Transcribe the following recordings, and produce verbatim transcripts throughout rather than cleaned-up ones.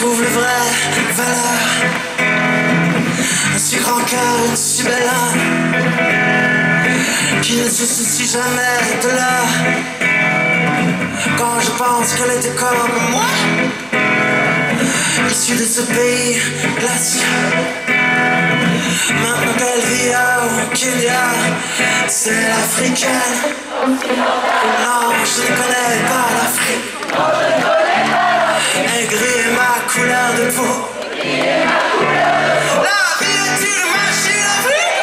trouve le vrai valeur. Un si grand cœur, une si belle âme, qui ne se soucie jamais de l'heure. Quand je pense qu'elle était comme moi, issue de ce pays glacial, maintenant qu'elle vit au Kenya, c'est l'africaine. Non, je ne connais pas l'Afrique. Aigri est ma couleur de peau. La vie est une machine à vivre.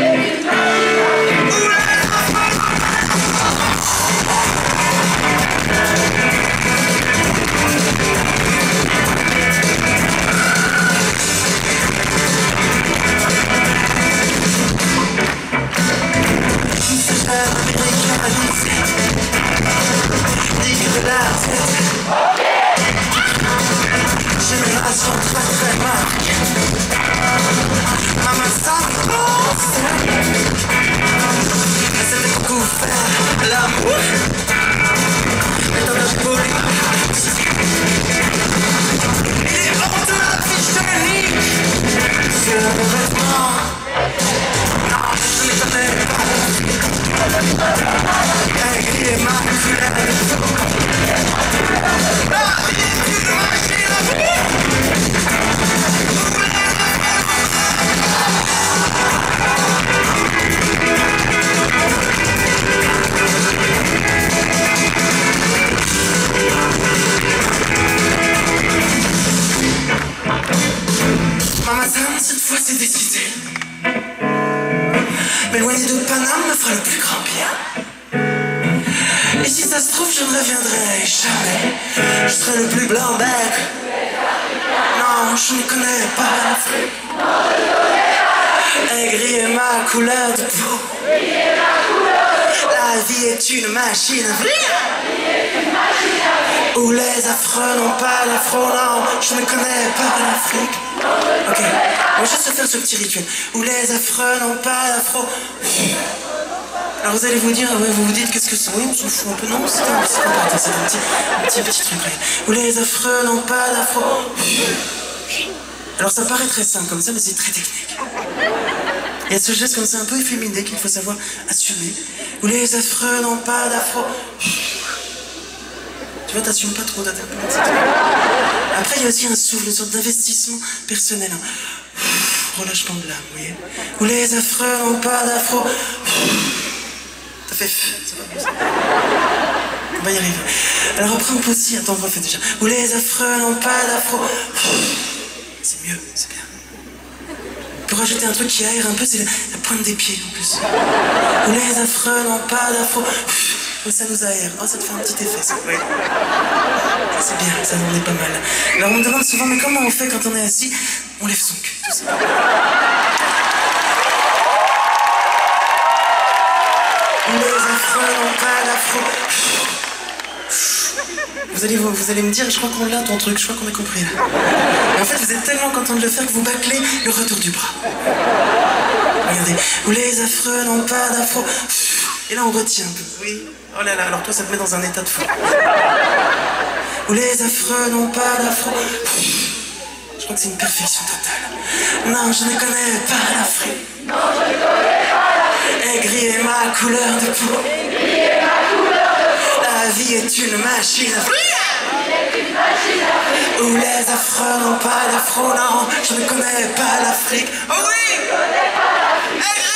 Génération très très marquée. Maman s'annonce. Elle savait beaucoup faire l'amour. Mais dans la folie, il est hors de la fiche technique. Sur le vêtement. Non, je ne connais pas. Aigri est ma couleur de peau. La vie est une machine à vivre. Maman, cette fois c'est décidé. M'éloigner de Paname me fera le plus grand bien. Et si ça se trouve, je ne reviendrai jamais. Je serai le plus blanc bec. Non, je ne connais pas l'Afrique. Aigri est ma couleur de peau. La vie est une machine à vivre. Où les affreux n'ont pas l'afro. Non, je ne connais pas l'Afrique. Ok, on va juste faire ce petit rituel. Où les affreux n'ont pas l'afro. Alors vous allez vous dire, ouais, vous vous dites qu'est-ce que c'est? Oui, on s'en fout un peu, non? C'est un, c'est un, c'est un petit, un petit, petit truc. Où les affreux n'ont pas d'afro. Alors ça paraît très simple comme ça, mais c'est très technique. Il y a ce geste comme ça un peu efféminé qu'il faut savoir assumer. Où les affreux n'ont pas d'afro. Tu vois, t'assumes pas trop d'atteindre. Après, il y a aussi un souffle, une sorte d'investissement personnel. Relâchement de l'âme, vous voyez. Où les affreux n'ont pas d'afro. Ça fait f... On va y arriver. Alors après, on peut aussi... Attends, on refait déjà. Où les affreux n'ont pas d'afro. C'est mieux, c'est bien. Pour rajouter un truc qui aère un peu, c'est la, la pointe des pieds, en plus. Où les affreux n'ont pas d'afro. Oh, ça nous aère. Oh, ça te fait un petit effet, ça. Oui. Ça, c'est bien, ça, on est pas mal. Alors, on me demande souvent, mais comment on fait quand on est assis? On lève son cul, tout ça. Les affreux n'ont pas d'afro. Vous allez, vous, vous allez me dire, je crois qu'on l'a ton truc, je crois qu'on a compris là. Mais en fait, vous êtes tellement content de le faire que vous bâclez le retour du bras. Regardez. Où les affreux n'ont pas d'afro. Et là, on retient un peu. Oui. Oh là là, alors toi, ça te met dans un état de fou. Où les affreux n'ont pas d'afro. Je crois que c'est une perfection totale. Non, je ne connais pas l'Afrique. Non, je ne connais pas l'Afrique. Aigri est ma couleur de peau. Aigri est ma couleur de peau. La vie est une machine à vivre. Où les affreux n'ont pas d'afro. Non, je ne connais pas l'Afrique. Oh oui, je ne connais pas l'Afrique.